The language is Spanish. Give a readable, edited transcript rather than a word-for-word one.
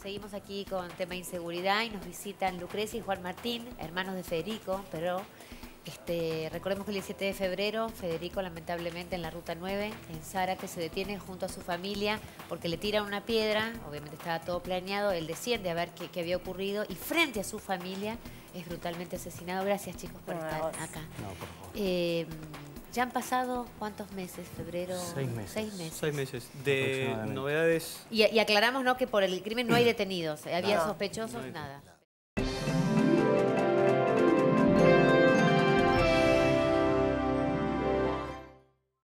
seguimos aquí con tema inseguridad y nos visitan Lucrecia y Juan Martín, hermanos de Federico, pero recordemos que el 17 de febrero Federico lamentablemente en la Ruta 9, en Zárate, se detiene junto a su familia porque le tiran una piedra, obviamente estaba todo planeado, él desciende a ver qué había ocurrido y frente a su familia es brutalmente asesinado. Gracias chicos por estar acá. No, por favor. ¿Ya han pasado cuántos meses? ¿Febrero? 6 meses. 6 meses. 6 meses. De novedades. Y aclaramos, ¿no?, que por el crimen no hay detenidos. Había No, sospechosos, no hay. nada.